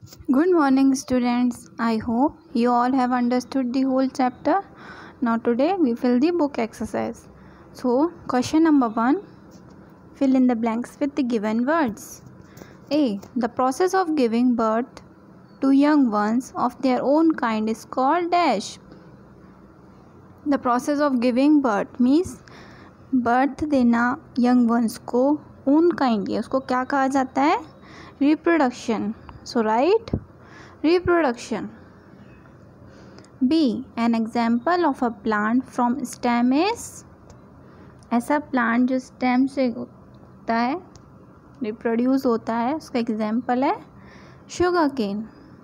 Good morning, students. I hope you all have understood the whole chapter. Now today we fill the book exercise. So question number 1, fill in the blanks with the given words. A. The process of giving birth to young ones of their own kind is called dash. The process of giving birth means birth देना young ones को own kind है, उसको क्या कहा जाता है? Reproduction. So write reproduction. B. An example of a plant from stem is, ऐसा plant जो stem से होता है, reproduce होता है, उसका example है sugar cane.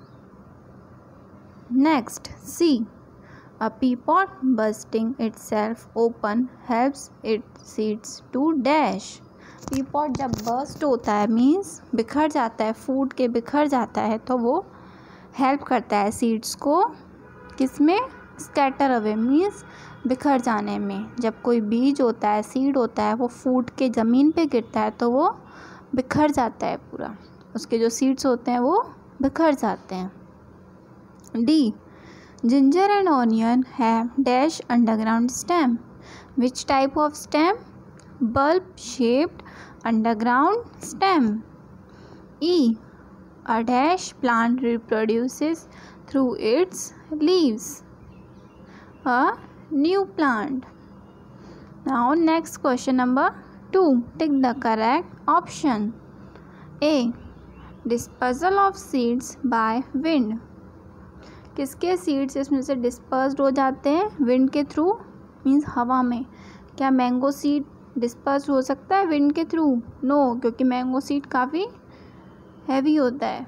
Next, C. A pea pod bursting itself open helps its seeds to dash. Pea pod जब बर्स्ट होता है मीन्स बिखर जाता है, फूट के बिखर जाता है, तो वो हेल्प करता है सीड्स को किस में? स्कैटर अवे मीन्स बिखर जाने में. जब कोई बीज होता है, सीड होता है, वो फूट के ज़मीन पे गिरता है तो वो बिखर जाता है पूरा, उसके जो सीड्स होते हैं वो बिखर जाते हैं. D. Ginger and onion have dash underground stem. Which type of stem? Bulb shaped underground stem. E. A dash plant reproduces through its leaves. A new plant. Now next question number 2. Tick the correct option. A. Dispersal of seeds by wind. किसके seeds इसमें से dispersed हो जाते हैं? Wind के through means हवा में. क्या मैंगो सीड डिस्पर्स हो सकता है विंड के थ्रू? नो, क्योंकि मैंगो सीड काफ़ी हैवी होता है.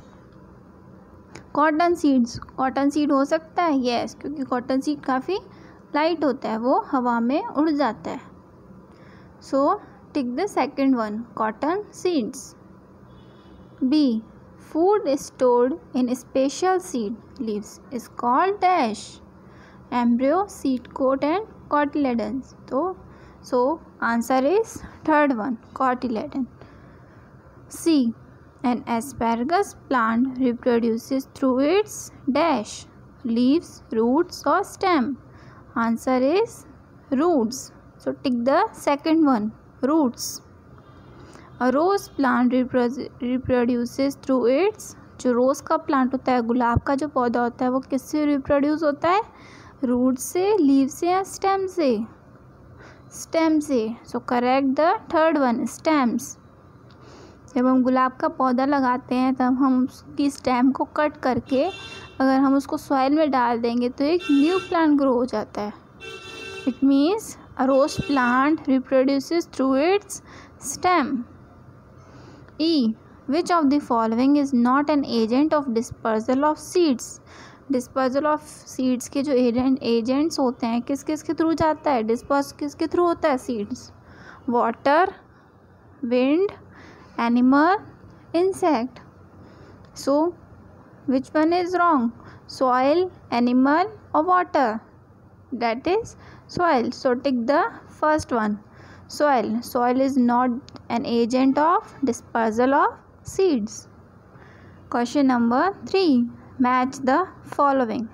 कॉटन सीड हो सकता है? यस, क्योंकि कॉटन सीड काफ़ी लाइट होता है, वो हवा में उड़ जाता है. So tick the second one, cotton seeds. B. Food stored in special seed leaves is called dash. Embryo, seed coat and cotyledons. So answer is third one, cotyledon. C. An asparagus plant reproduces through its dash, leaves, roots or stem. Answer is roots. So tick the second one, roots. A rose plant reproduces through its, जो रोज का plant होता है, गुलाब का जो पौधा होता है, वो किससे रिप्रोड्यूस होता है? रूट से, लीव से या स्टेम से? स्टेम से. So correct the third one, stems. जब हम गुलाब का पौधा लगाते हैं तब हम उसकी स्टेम को कट करके अगर हम उसको सॉइल में डाल देंगे तो एक न्यू प्लांट ग्रो हो जाता है. It means a rose plant reproduces through its stem. E. Which of the following is not an agent of dispersal of seeds. Dispersal of seeds के जो एजेंट्स होते हैं किस किस के थ्रू जाता है? डिस्पर्स किसके थ्रू होता है seeds? Water, wind, animal, insect. So which one is wrong? Soil, animal और water? That is soil. So tick the first one, soil. Soil is not an agent of dispersal of seeds. Question number 3. Match the following.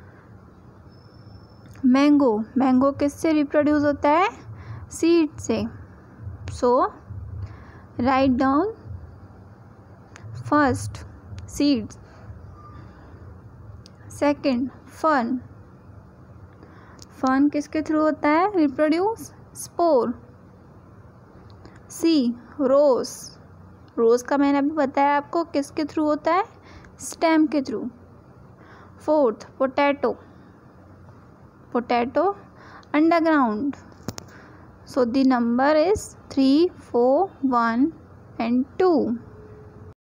Mango किससे reproduce होता है? Seed से. So write down first seeds. Second fern किसके through होता है reproduce? Spore. सी. रोज का मैंने अभी बताया आपको किसके थ्रू होता है? स्टेम के through. Fourth potato underground. So the number is 3, 4, 1 and 2.